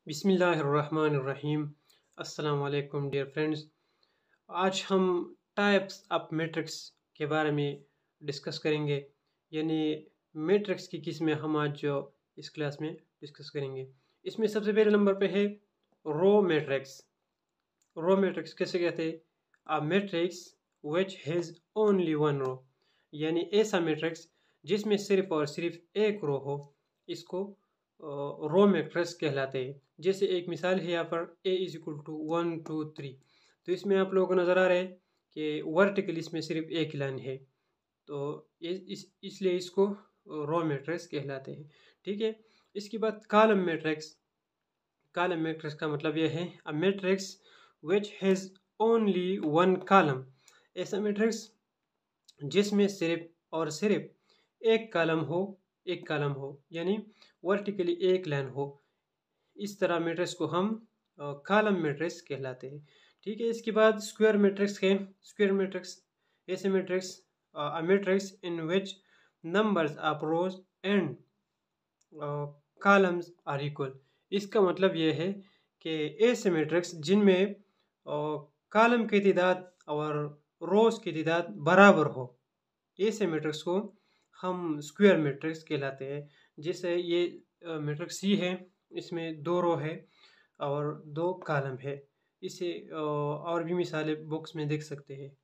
बिस्मिल्लाहिर्रहमानिर्रहीम। अस्सलाम वालेकुम डियर फ्रेंड्स। आज हम टाइप्स ऑफ मैट्रिक्स के बारे में डिस्कस करेंगे, यानी मैट्रिक्स की किस्में हम आज इस क्लास में डिस्कस करेंगे। इसमें सबसे पहले नंबर पे है रो मैट्रिक्स। रो मैट्रिक्स कैसे कहते हैं? A matrix which has only one row, यानी ऐसा मैट्रिक्स जिसमें सिर्फ और सिर्फ एक रो हो, इसको रो मैट्रिक्स कहलाते हैं। जैसे एक मिसाल है यहाँ पर a इज इक्वल टू 1 2 3। तो इसमें आप लोगों को नज़र आ रहा है कि वर्टिकल इसमें सिर्फ एक लाइन है, तो इसलिए इसको रो मैट्रिक्स कहलाते हैं। ठीक है। इसके बाद कॉलम मैट्रिक्स। कॉलम मैट्रिक्स का मतलब यह है a matrix which has only one column. ऐसा मैट्रिक्स जिसमें सिर्फ और सिर्फ एक कॉलम हो, यानी वर्टिकली एक लाइन हो। इस तरह मैट्रिक्स को हम कॉलम मैट्रिक्स कहलाते हैं। ठीक है। इसके बाद स्क्वायर मैट्रिक्स है। स्क्वायर मैट्रिक्स ऐसे matrix a matrix in which numbers of rows and columns are equal. इसका मतलब यह है कि ऐसे मैट्रिक्स जिनमें कॉलम की तादाद और रोज की तादाद बराबर हो, ऐसे मैट्रिक्स को हम स्क्वायर मैट्रिक्स कहलाते हैं। जैसे ये मैट्रिक्स सी है, इसमें 2 रो है और 2 कॉलम है। इसे और भी मिसालें बुक्स में देख सकते हैं।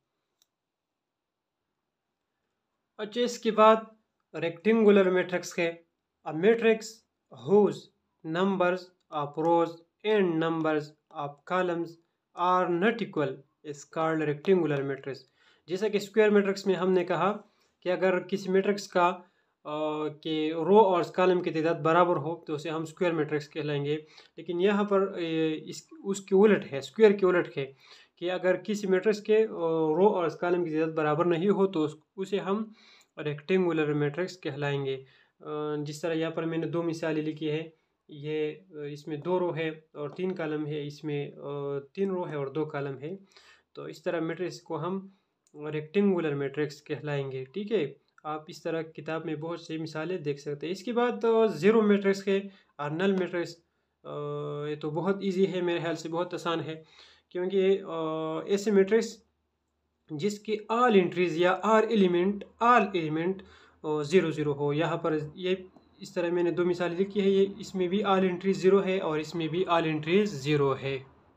अच्छा, इसके बाद रेक्टेंगुलर मैट्रिक्स है। A matrix whose numbers of rows and numbers of columns are not equal is called rectangular matrix. जैसा कि स्क्वायर मैट्रिक्स में हमने कहा कि अगर किसी मैट्रिक्स का के रो और कॉलम की तादाद बराबर हो तो उसे हम स्क्वायर मैट्रिक्स कहलाएंगे। लेकिन यहाँ पर उसके उलट है, स्क्वायर के उलट है कि अगर किसी मैट्रिक्स के रो और कॉलम की तादाद बराबर नहीं हो तो उसे हम रेक्टेंगुलर मैट्रिक्स कहलाएंगे। जिस तरह यहाँ पर मैंने 2 मिसालें लिखी है। ये इसमें 2 रो है और 3 कॉलम है, इसमें 3 रो है और 2 कॉलम है। तो इस तरह मैट्रिक्स को हम रेक्टेंगुलर मैट्रिक्स कहलाएंगे। ठीक है। आप इस तरह किताब में बहुत सी मिसालें देख सकते हैं। इसके बाद ज़ीरो मैट्रिक्स है और नल मैट्रिक्स। ये तो बहुत इजी है, मेरे ख्याल से बहुत आसान है, क्योंकि ऐसे मैट्रिक्स जिसकी ऑल एंट्रीज या ऑल एलिमेंट 0 0 हो। यहाँ पर ये इस तरह मैंने 2 मिसालें लिखी है। ये इसमें भी ऑल एंट्रीज 0 है और इसमें भी ऑल एंट्रीज 0 है।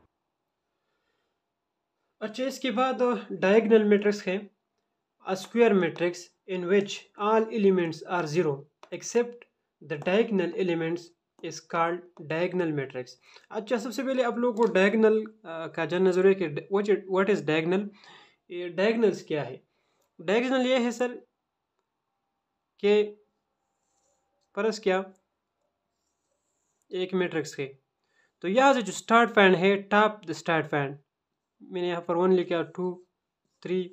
अच्छा, इसके बाद डायगोनल मैट्रिक्स है। A square matrix in which all elements are 0 except the diagonal elements is called diagonal matrix। अच्छा, सबसे पहले आप लोगों को diagonal का जानना जरूरी है कि what is diagonal। ये diagonals क्या है? diagonal ये है सर कि फर्ज क्या एक मैट्रिक्स है, तो यहाँ से जो स्टार्ट पॉइंट है, टॉप द स्टार्ट पॉइंट, मैंने यहाँ पर 1 लिखा, 2 3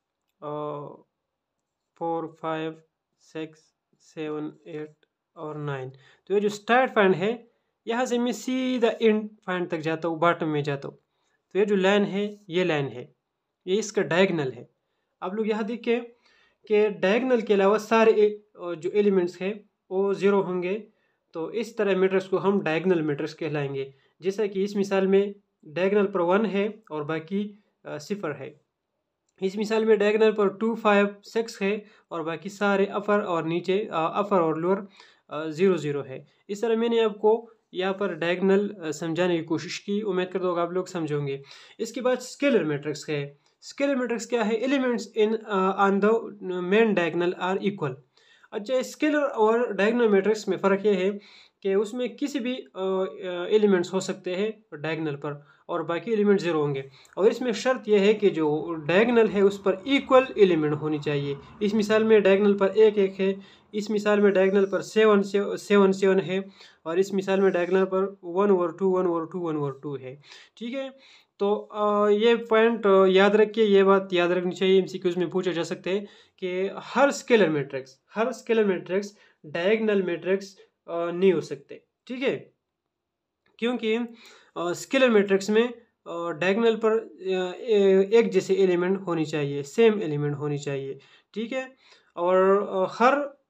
4 5 6 7 8 और 9। तो ये जो स्टार्ट पॉइंट है, यहाँ से मैं सीधा एंड पॉइंट तक जाता हूँ, बॉटम में जाता हूँ। तो ये जो लाइन है, ये लाइन है, ये इसका डायगोनल है। आप लोग यहाँ देखिए कि डायगोनल के अलावा सारे जो एलिमेंट्स हैं वो 0 होंगे। तो इस तरह मैट्रिक्स को हम डायगोनल मैट्रिक्स कहलाएंगे। जैसा कि इस मिसाल में डायगोनल पर 1 है और बाकी 0 है। इस मिसाल में डायगोनल पर 2 5 6 है और बाकी सारे अपर और नीचे अपर और लोअर 0 0 है। इस तरह मैंने आपको यहाँ पर डायगोनल समझाने की कोशिश की। उम्मीद करता हूँ आप लोग समझोगे। इसके बाद स्केलर मैट्रिक्स है। स्केलर मैट्रिक्स क्या है? Elements in on the main diagonal are equal. अच्छा, स्केलर और डायगोनल मैट्रिक्स में फ़र्क ये है कि उसमें किसी भी एलिमेंट्स हो सकते हैं डायगोनल पर और बाकी एलिमेंट 0 होंगे। और इसमें शर्त यह है कि जो डायगोनल है उस पर इक्वल एलिमेंट होनी चाहिए। इस मिसाल में डायगोनल पर 1 1 है, इस मिसाल में डायगोनल पर 7 7 है और इस मिसाल में डायगोनल पर 1 over 2 1 over 2 1 over 2 है। ठीक है। तो ये पॉइंट याद रखिए, ये बात याद रखनी चाहिए, एमसीक्यूज में पूछा जा सकते हैं कि हर स्केलर मैट्रिक्स डायगोनल मैट्रिक्स नहीं हो सकते। ठीक है, क्योंकि स्केलर मैट्रिक्स में डायगोनल पर एक जैसे एलिमेंट होनी चाहिए, सेम एलिमेंट होनी चाहिए। ठीक है। और हर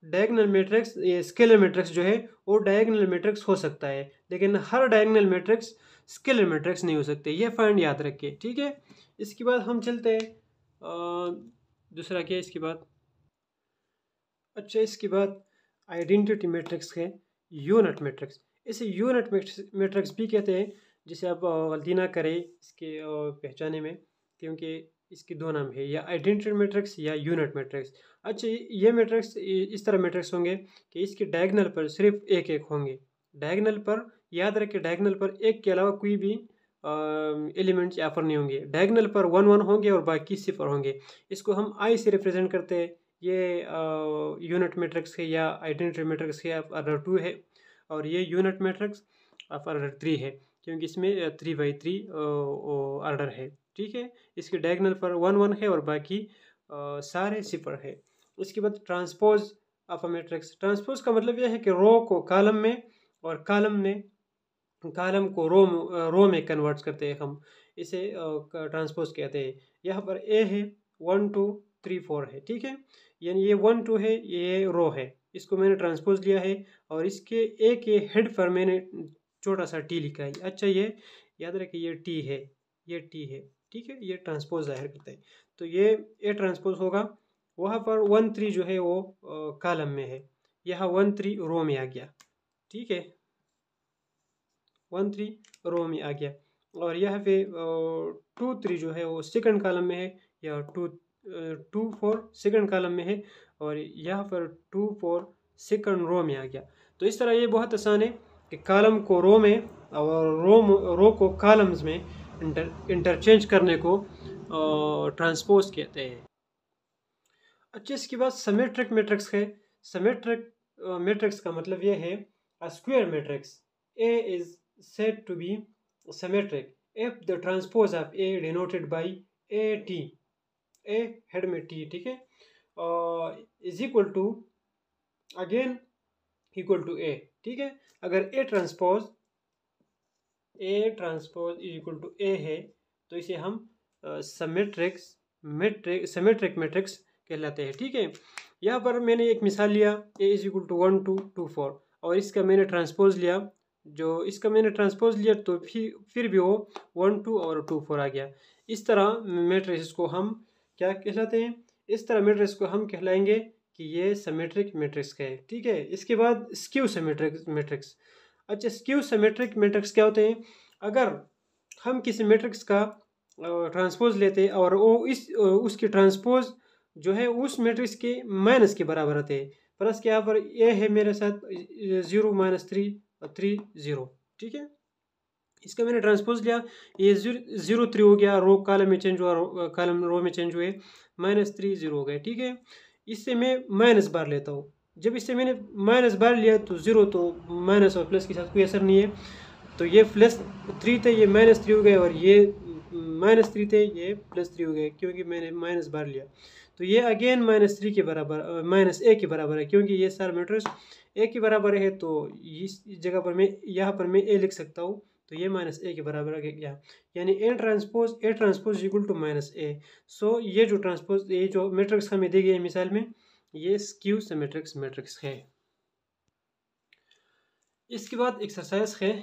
डायगोनल मैट्रिक्स, ये स्केलर मैट्रिक्स जो है वो डायगोनल मैट्रिक्स हो सकता है, लेकिन हर डायगोनल मैट्रिक्स स्केलर मैट्रिक्स नहीं हो सकते, ये पॉइंट याद रखिए, ठीक है। इसके बाद हम चलते हैं दूसरा क्या है इसके बाद। अच्छा, इसके बाद आइडेंटिटी मैट्रिक्स है यूनिट मैट्रिक्स। इसे यूनिट मैट्रिक्स भी कहते हैं, जिसे आप गलती ना करें इसके पहचाने में, क्योंकि इसके दो नाम है, या आइडेंटिटी मैट्रिक्स या यूनिट मैट्रिक्स। अच्छा, ये मैट्रिक्स इस तरह मैट्रिक्स होंगे कि इसके डायगोनल पर सिर्फ एक एक होंगे। डायगोनल पर याद रखें, डायगोनल पर एक के अलावा कोई भी एलिमेंट्स यहाँ पर नहीं होंगे। डायगोनल पर 1 1 होंगे और बाकी सिफर होंगे। इसको हम आई से रिप्रेजेंट करते हैं। ये यूनिट मैट्रिक्स है या आइडेंटिटी मैट्रिक्स है, ऑर्डर 2 है, और ये यूनिट मैट्रिक्स ऑफ ऑर्डर 3 है, क्योंकि इसमें 3 by 3 ऑर्डर है, ठीक है। इसके डायगोनल पर 1 1 है और बाकी सारे सिफर है। उसके बाद transpose of a matrix. Transpose का मतलब यह है कि रो को कॉलम में और कॉलम को रो में कन्वर्ट करते हैं हम, इसे ट्रांसपोज कहते हैं। यहाँ पर ए है, 1 2 3 4 है, ठीक है। यानी ये 1 2 है, ये रो है, इसको मैंने ट्रांसपोज लिया है, और इसके ए के हेड पर मैंने छोटा सा टी लिखा है। अच्छा, ये याद रखिए, ये टी है, ये टी है, ठीक है। ये ट्रांसपोज जाहिर करते हैं, तो ये ए ट्रांसपोज होगा। वहाँ पर 1 3 जो है वो कॉलम में है, यहाँ 1 3 रो में आ गया, ठीक है। 1 3 रो में आ गया, और यहाँ पे 2 3 जो है वो सेकंड कॉलम में है, या 2 4 सेकंड कॉलम में है, और यहाँ पर 2 4 सेकंड रो में आ गया। तो इस तरह ये बहुत आसान है कि कॉलम को रो में और रो को कॉलम्स में इंटरचेंज करने को ट्रांसपोज कहते हैं। अच्छा, इसके बाद सिमेट्रिक मैट्रिक्स है। सिमेट्रिक मैट्रिक्स का मतलब ये है a square matrix A is said to be symmetric if the transpose of A denoted by AT, A head में T, ठीक है, is equal to again equal to A, ठीक है। अगर A transpose is equal to A है, तो इसे हम सिमेट्रिक मैट्रिक्स कहलाते हैं, ठीक है। यहाँ पर मैंने एक मिसाल लिया, A is equal to 1 2 2 4, और इसका मैंने ट्रांसपोज लिया, तो फिर भी वो 1 2 और 2 4 आ गया। इस तरह मैट्रिक्स को हम क्या कहलाते हैं? इस तरह मैट्रिक्स को हम कहलाएंगे कि ये सिमेट्रिक मैट्रिक्स है, ठीक है। इसके बाद स्क्यू सिमेट्रिक मैट्रिक्स। अच्छा, स्क्यू सिमेट्रिक मैट्रिक्स क्या होते हैं? अगर हम किसी मैट्रिक्स का ट्रांसपोज लेते हैं और वो उसकी ट्रांसपोज जो है उस मैट्रिक्स के माइनस के बराबर होते हैं। प्लस के यहाँ पर ये है मेरे साथ 0 -3 और 3 0, ठीक है। इसका मैंने ट्रांसपोज लिया, ये 0 3 हो गया, रो कॉलम में चेंज हुआ, कॉलम रो में चेंज हुए, -3 0 हो गए, ठीक है। इससे मैं माइनस बार लेता हूँ। जब इससे मैंने माइनस बार लिया तो 0 तो माइनस और प्लस के साथ कोई असर नहीं है, तो ये +3 थे, ये -3 हो गए, और ये -3 थे, ये +3 हो गए, क्योंकि मैंने माइनस बार लिया। तो ये अगेन -3 के बराबर -a के बराबर है, क्योंकि ये सारा मैट्रिक्स a के बराबर है, तो इस जगह पर मैं यहाँ पर मैं a लिख सकता हूँ, तो ये -a के बराबर आ गया, यानी a transpose equal to -a। So ये जो मैट्रिक्स हमें दी गई है मिसाल में, ये स्क्यू सिमेट्रिक मैट्रिक्स है। इसके बाद एक्सरसाइज है,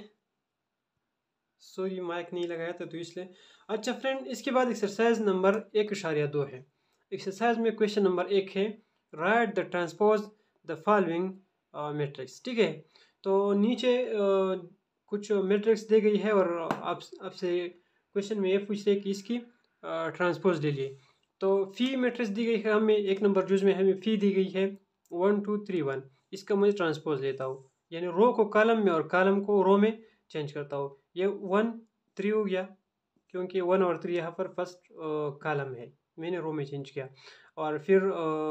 सॉरी माइक नहीं लगाया था तो इसलिए। अच्छा फ्रेंड, इसके बाद एक्सरसाइज नंबर 1.2 है। एक्सरसाइज में क्वेश्चन नंबर 1 है, write the transpose the following matrix, ठीक है। तो नीचे कुछ मैट्रिक्स दी गई है, और आपसे क्वेश्चन में ये पूछते हैं कि इसकी ट्रांसपोज ले लिए। तो फी मैट्रिक्स दी गई है हमें, 1 नंबर जूज में हमें फी दी गई है 1 2 3 1। इसका मुझे ट्रांसपोज लेता हूँ, यानी रो को कॉलम में और कॉलम को रो में चेंज करता हूँ। ये 1 3 हो गया, क्योंकि 1 और 3 यहाँ पर फर्स्ट कॉलम है, मैंने रो में चेंज किया। और फिर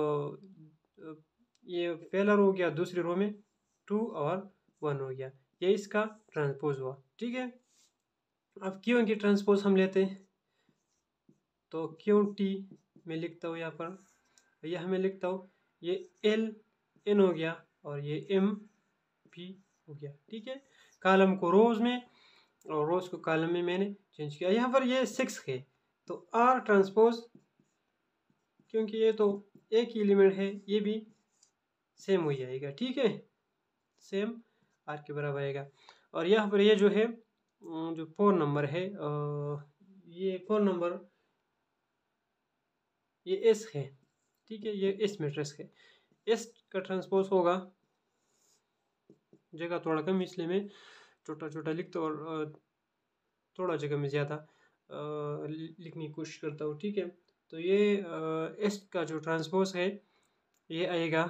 ये पहला रो हो गया, दूसरी रो में 2 और 1 हो गया, ये इसका ट्रांसपोज हुआ, ठीक है। अब क्यों की ट्रांसपोज हम लेते हैं, तो क्यों टी में लिखता हूँ यहाँ पर, यह मैं लिखता हूँ, ये एल एन हो गया, और ये एम पी हो गया, ठीक है। कॉलम को रोज में और रोज को कॉलम में मैंने चेंज किया। यहाँ पर ये 6 है, तो आर ट्रांसपोज, क्योंकि ये तो एक ही एलिमेंट है, ये भी सेम वही आएगा, ठीक है, सेम आर के बराबर आएगा। और यहाँ पर ये जो है जो 4 नंबर है, ये 4 नंबर ये एस है, ठीक है, ये एस मैट्रिक्स है। एस का ट्रांसपोज होगा, जगह थोड़ा कम इसलिए मैं छोटा छोटा लिखता हूँ और थोड़ा जगह में ज़्यादा लिखने की कोशिश करता हूँ, ठीक है। तो ये एस का जो ट्रांसपोज है ये आएगा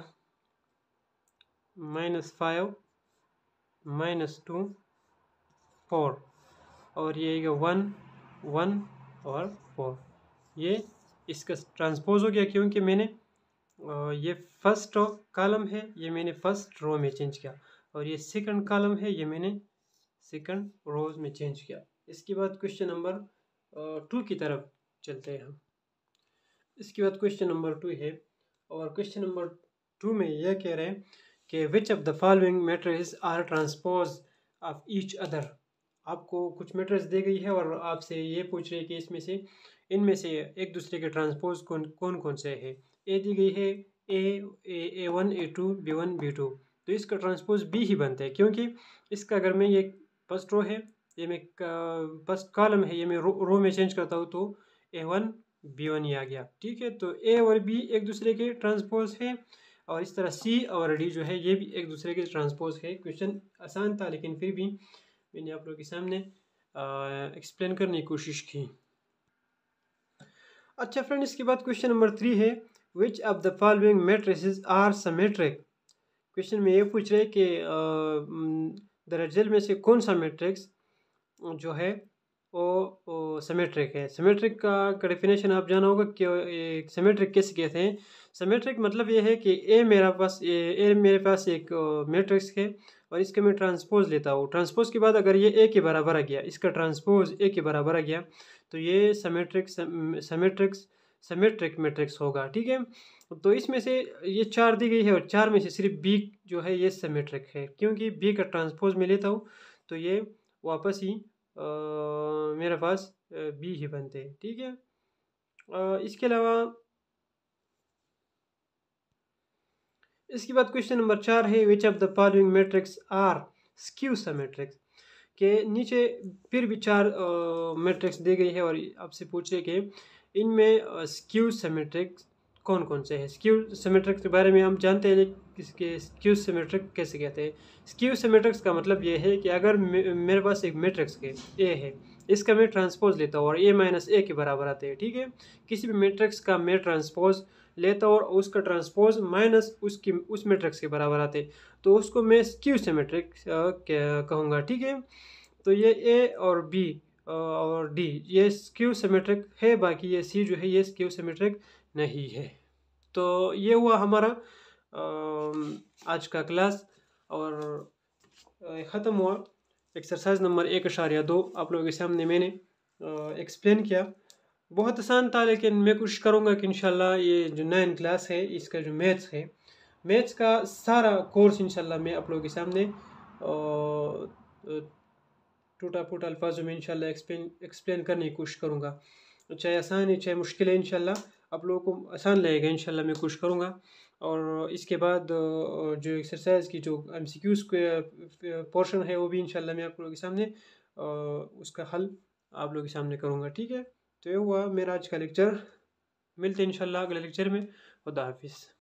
-5 -2 4, और ये आएगा 1 1 और 4। ये इसका ट्रांसपोज हो गया, क्योंकि मैंने ये फर्स्ट कॉलम है, ये मैंने फर्स्ट रो में चेंज किया, और ये सेकंड कॉलम है, ये मैंने सेकंड रोज में चेंज किया। इसके बाद क्वेश्चन नंबर 2 की तरफ चलते हैं हम। इसके बाद क्वेश्चन नंबर 2 है, और क्वेश्चन नंबर 2 में यह कह रहे हैं कि which of the following matrices are transpose of each other. आपको कुछ मैट्रिक्स दी गई है और आपसे ये पूछ रहे हैं कि इसमें से इनमें से एक दूसरे के ट्रांसपोज कौन कौन से है। ए दी गई है A1 A2 B1 B2, तो इसका ट्रांसपोज बी ही बनता है, क्योंकि इसका अगर मैं ये फर्स्ट रो है, ये मैं फर्स्ट कॉलम है, ये मैं रो में चेंज करता हूँ तो A1 B1 ये आ गया, ठीक है। तो ए और बी एक दूसरे के ट्रांसपोज है, और इस तरह सी और डी जो है ये भी एक दूसरे के ट्रांसपोज है। क्वेश्चन आसान था, लेकिन फिर भी मैंने आप लोगों के सामने एक्सप्लेन करने की कोशिश की। अच्छा फ्रेंड, इसके बाद क्वेश्चन नंबर 3 है, which of the following matrices are symmetric. Question में ये पूछ रहे हैं कि दरअसल में से कौन सा मैट्रिक्स जो है वो सिमेट्रिक है। सिमेट्रिक का डेफिनेशन आप जाना होगा कि सिमेट्रिक कैसे कहते हैं। सिमेट्रिक मतलब ये है कि ए मेरे पास एक मैट्रिक्स है, और इसका मैं ट्रांसपोज लेता हूँ। ट्रांसपोज के बाद अगर ये ए के बराबर आ गया, इसका ट्रांसपोज ए के बराबर आ गया, तो ये सिमेट्रिक मैट्रिक्स होगा, ठीक है। तो इसमें से ये 4 दी गई है, और 4 में से सिर्फ बी जो है ये सिमेट्रिक है, क्योंकि बी का ट्रांसपोज मैं लेता हूँ तो ये वापस ही मेरे पास बी ही बनते हैं, ठीक है। इसके अलावा इसके बाद क्वेश्चन नंबर 4 है, which of the following matrix are skew symmetrics. के नीचे फिर भी 4 मैट्रिक्स दी गई है, और आपसे पूछे कि इनमें स्क्यू सिमेट्रिक्स कौन कौन से हैं। स्क्यू सिमेट्रिक्स के बारे में हम जानते हैं, इसके स्क्यू सिमेट्रिक कैसे कहते हैं। स्क्यू सिमेट्रिक्स का मतलब ये है कि अगर मेरे पास एक मैट्रिक्स है ए है, इसका मैं ट्रांसपोज लेता हूँ और ए माइनस ए के बराबर आते हैं, ठीक है। किसी भी मैट्रिक्स का मैं ट्रांसपोज लेता हूँ और उसका ट्रांसपोज माइनस उस मैट्रिक्स के बराबर आते, तो उसको मैं स्क्यू सिमेट्रिक कहूँगा, ठीक है। तो ये ए और बी और डी ये स्क्यू सिमेट्रिक है, बाकी ये सी जो है ये स्क्यू सिमेट्रिक नहीं है। तो ये हुआ हमारा आज का क्लास, और ख़त्म हुआ। एक्सरसाइज नंबर 1.2 आप लोगों के सामने मैंने एक्सप्लेन किया। बहुत आसान था, लेकिन मैं कोशिश करूँगा कि इंशाल्लाह ये जो 9 क्लास है, इसका जो मैथ्स है, मैथ्स का सारा कोर्स इंशाल्लाह मैं आप लोगों के सामने टूटा फूटा अल्फाजों में इंशाल्लाह एक्सप्लेन करने की कोशिश करूँगा। चाहे आसान है चाहे मुश्किल है, इंशाल्लाह आप लोगों को आसान लगेगा, इंशाल्लाह मैं कोशिश करूँगा। और इसके बाद जो एक्सरसाइज की जो MCQs के पोर्शन है, वो भी इंशाल्लाह मैं आप लोगों के सामने उसका हल आप लोगों के सामने करूँगा, ठीक है। तो ये हुआ मेरा आज का लेक्चर। मिलते हैं इंशाल्लाह अगले लेक्चर में। खुदा हाफिज़।